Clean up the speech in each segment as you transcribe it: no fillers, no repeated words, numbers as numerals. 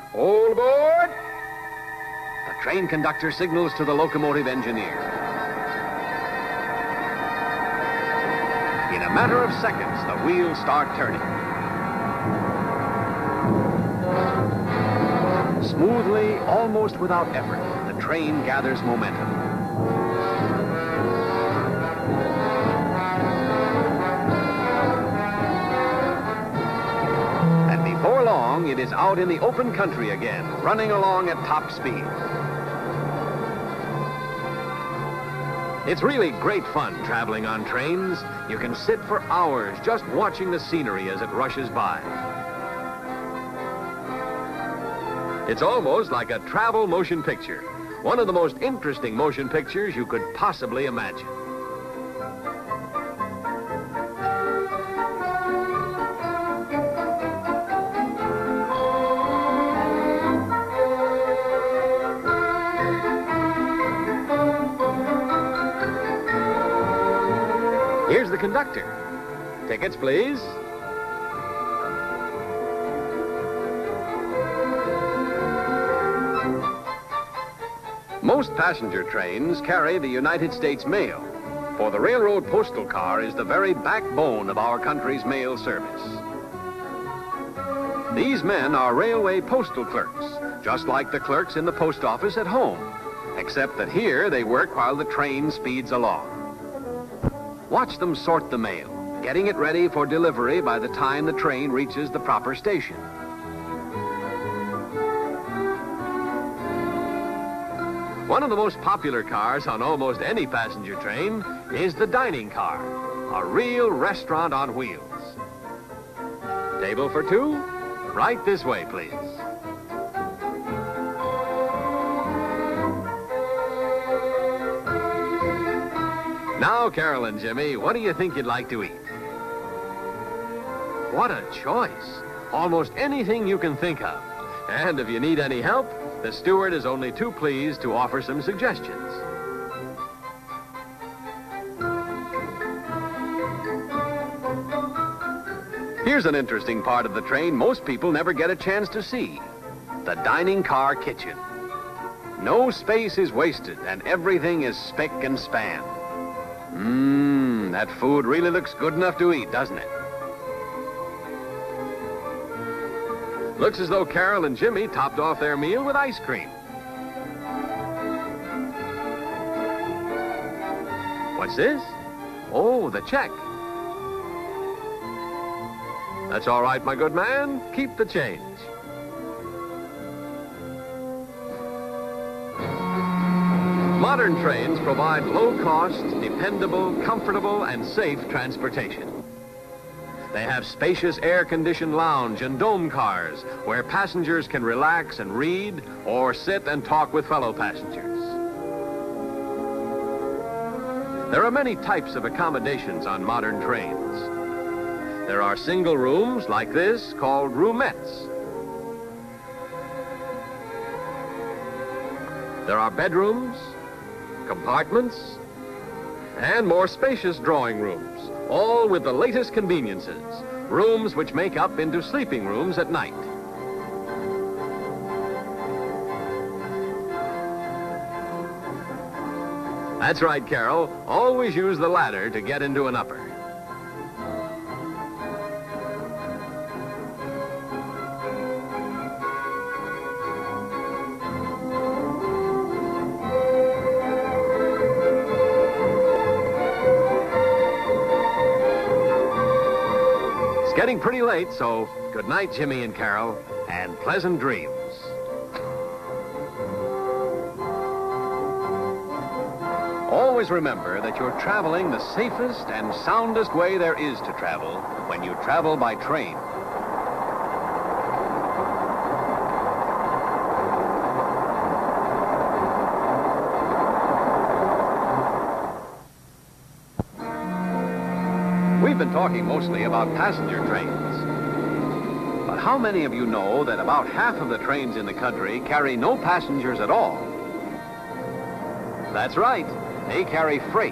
All aboard! The train conductor signals to the locomotive engineer. In a matter of seconds, the wheels start turning. Smoothly, almost without effort, the train gathers momentum. And before long, it is out in the open country again, running along at top speed. It's really great fun traveling on trains. You can sit for hours just watching the scenery as it rushes by. It's almost like a travel motion picture, one of the most interesting motion pictures you could possibly imagine. Here's the conductor. Tickets, please. Most passenger trains carry the United States mail, for the railroad postal car is the very backbone of our country's mail service. These men are railway postal clerks, just like the clerks in the post office at home, except that here they work while the train speeds along. Watch them sort the mail, getting it ready for delivery by the time the train reaches the proper station. One of the most popular cars on almost any passenger train is the dining car, a real restaurant on wheels. Table for two? Right this way, please. Now, Carol and Jimmy, what do you think you'd like to eat? What a choice. Almost anything you can think of. And if you need any help, the steward is only too pleased to offer some suggestions. Here's an interesting part of the train most people never get a chance to see. The dining car kitchen. No space is wasted and everything is spick and span. That food really looks good enough to eat, doesn't it? Looks as though Carol and Jimmy topped off their meal with ice cream. What's this? Oh, the check. That's all right, my good man. Keep the change. Modern trains provide low-cost, dependable, comfortable, and safe transportation. They have spacious air-conditioned lounge and dome cars where passengers can relax and read or sit and talk with fellow passengers. There are many types of accommodations on modern trains. There are single rooms like this called roomettes. There are bedrooms, compartments, and more spacious drawing rooms, all with the latest conveniences, rooms which make up into sleeping rooms at night. That's right, Carol. Always use the ladder to get into an upper. Getting pretty late, so good night, Jimmy and Carol, and pleasant dreams. Always remember that you're traveling the safest and soundest way there is to travel when you travel by train. We've been talking mostly about passenger trains. But how many of you know that about half of the trains in the country carry no passengers at all? That's right, they carry freight.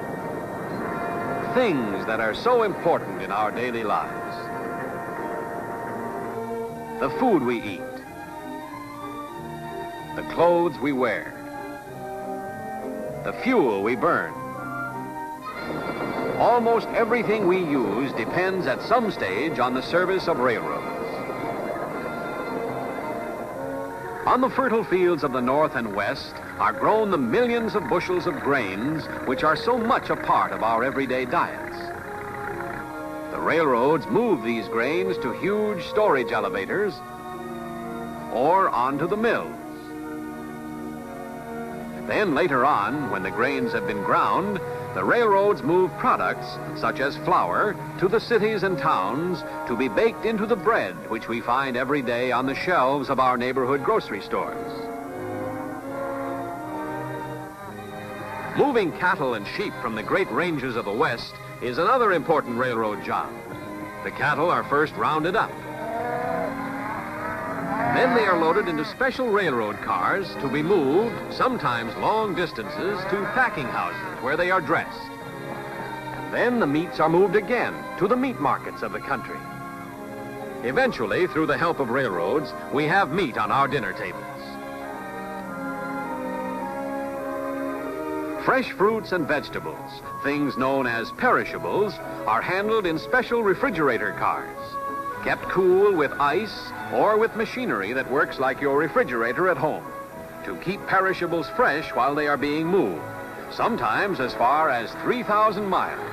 Things that are so important in our daily lives. The food we eat, the clothes we wear, the fuel we burn. Almost everything we use depends at some stage on the service of railroads. On the fertile fields of the North and West are grown the millions of bushels of grains which are so much a part of our everyday diets. The railroads move these grains to huge storage elevators or onto the mills. Then later on, when the grains have been ground, the railroads move products, such as flour, to the cities and towns to be baked into the bread which we find every day on the shelves of our neighborhood grocery stores. Moving cattle and sheep from the great ranges of the West is another important railroad job. The cattle are first rounded up. Then they are loaded into special railroad cars to be moved, sometimes long distances, to packing houses where they are dressed. And then the meats are moved again to the meat markets of the country. Eventually, through the help of railroads, we have meat on our dinner tables. Fresh fruits and vegetables, things known as perishables, are handled in special refrigerator cars, kept cool with ice or with machinery that works like your refrigerator at home, to keep perishables fresh while they are being moved, sometimes as far as 3,000 miles.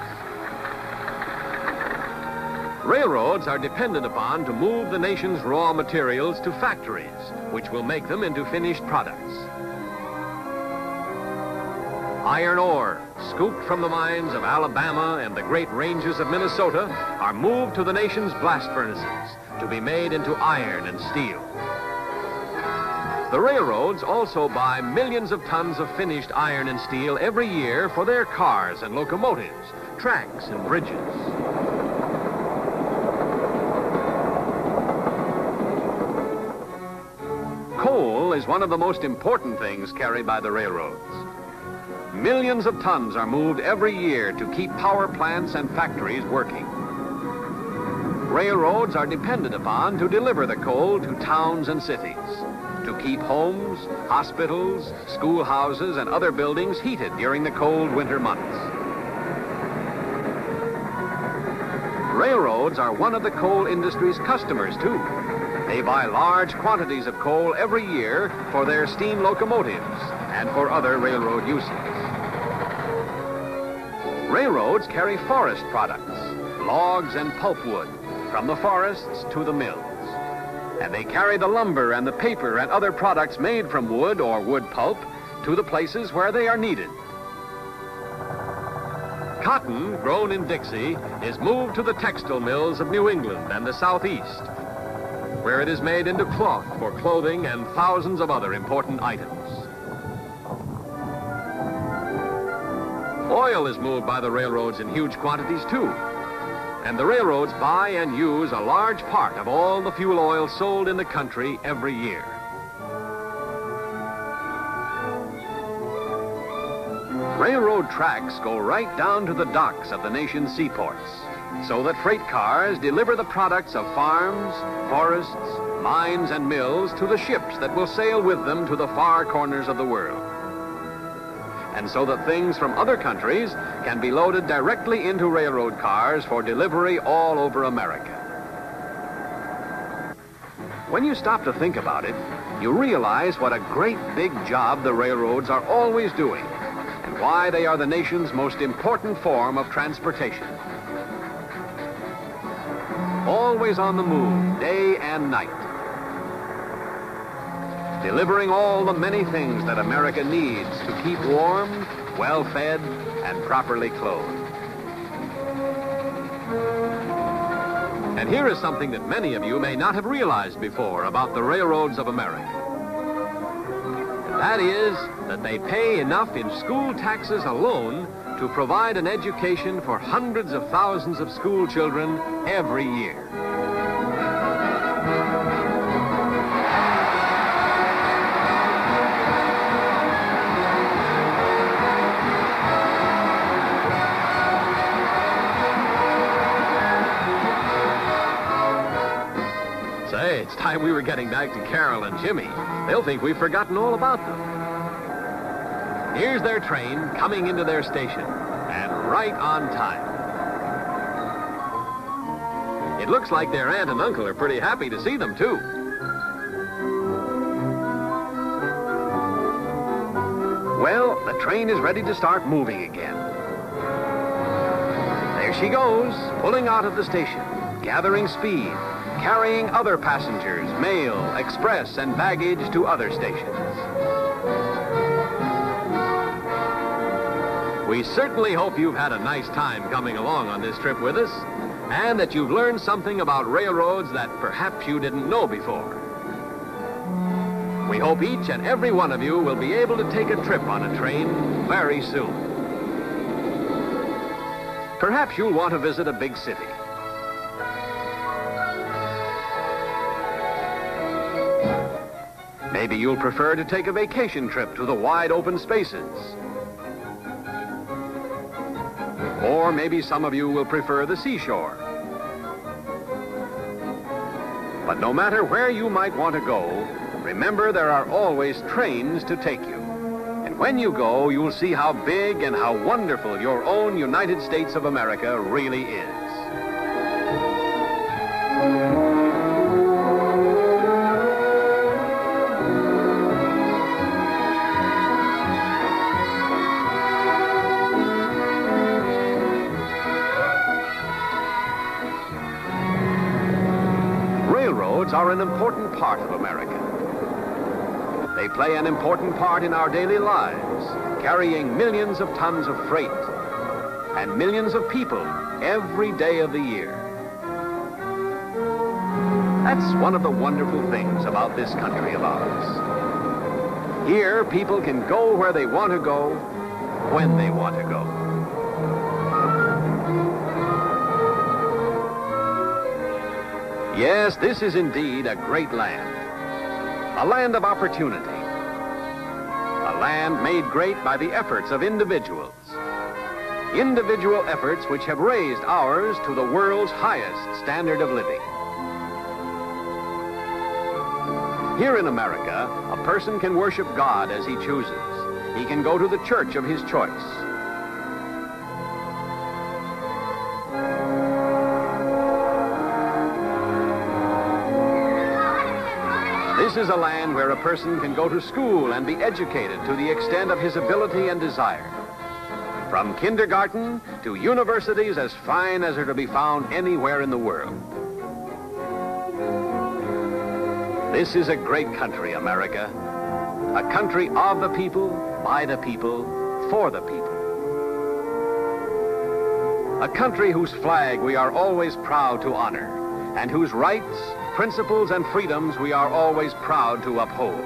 Railroads are depended upon to move the nation's raw materials to factories, which will make them into finished products. Iron ore, scooped from the mines of Alabama and the great ranges of Minnesota, are moved to the nation's blast furnaces to be made into iron and steel. The railroads also buy millions of tons of finished iron and steel every year for their cars and locomotives, tracks and bridges. Coal is one of the most important things carried by the railroads. Millions of tons are moved every year to keep power plants and factories working. Railroads are depended upon to deliver the coal to towns and cities, to keep homes, hospitals, schoolhouses, and other buildings heated during the cold winter months. Railroads are one of the coal industry's customers, too. They buy large quantities of coal every year for their steam locomotives and for other railroad uses. Railroads carry forest products, logs and pulpwood, from the forests to the mills. And they carry the lumber and the paper and other products made from wood or wood pulp to the places where they are needed. Cotton, grown in Dixie, is moved to the textile mills of New England and the Southeast, where it is made into cloth for clothing and thousands of other important items. Oil is moved by the railroads in huge quantities, too. And the railroads buy and use a large part of all the fuel oil sold in the country every year. Railroad tracks go right down to the docks of the nation's seaports, so that freight cars deliver the products of farms, forests, mines, and mills to the ships that will sail with them to the far corners of the world. And so that things from other countries can be loaded directly into railroad cars for delivery all over America. When you stop to think about it, you realize what a great big job the railroads are always doing, and why they are the nation's most important form of transportation. Always on the move, day and night, delivering all the many things that America needs to keep warm, well-fed, and properly clothed. And here is something that many of you may not have realized before about the railroads of America. And that is that they pay enough in school taxes alone to provide an education for hundreds of thousands of school children every year. time we were getting back to Carol and Jimmy, they'll think we've forgotten all about them. Here's their train coming into their station, and right on time. It looks like their aunt and uncle are pretty happy to see them, too. Well, the train is ready to start moving again. There she goes, pulling out of the station, gathering speed, carrying other passengers, mail, express, and baggage to other stations. We certainly hope you've had a nice time coming along on this trip with us, and that you've learned something about railroads that perhaps you didn't know before. We hope each and every one of you will be able to take a trip on a train very soon. Perhaps you'll want to visit a big city. Maybe you'll prefer to take a vacation trip to the wide open spaces. Or maybe some of you will prefer the seashore. But no matter where you might want to go, remember there are always trains to take you. And when you go, you'll see how big and how wonderful your own United States of America really is. Railroads are an important part of America. They play an important part in our daily lives, carrying millions of tons of freight and millions of people every day of the year. That's one of the wonderful things about this country of ours. Here, people can go where they want to go, when they want to go. Yes, this is indeed a great land. A land of opportunity. A land made great by the efforts of individuals. Individual efforts which have raised ours to the world's highest standard of living. Here in America, a person can worship God as he chooses. He can go to the church of his choice. This is a land where a person can go to school and be educated to the extent of his ability and desire. From kindergarten to universities as fine as are to be found anywhere in the world. This is a great country, America. A country of the people, by the people, for the people. A country whose flag we are always proud to honor, and whose rights, principles, and freedoms we are always proud to uphold.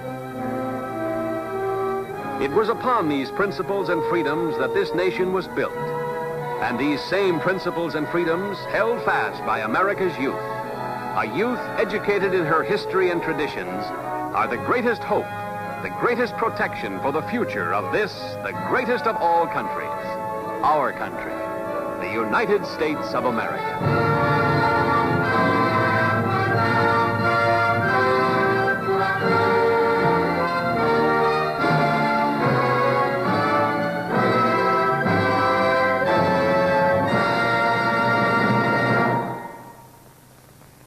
It was upon these principles and freedoms that this nation was built, and these same principles and freedoms held fast by America's youth. A youth educated in her history and traditions are the greatest hope, the greatest protection for the future of this, the greatest of all countries, our country, the United States of America.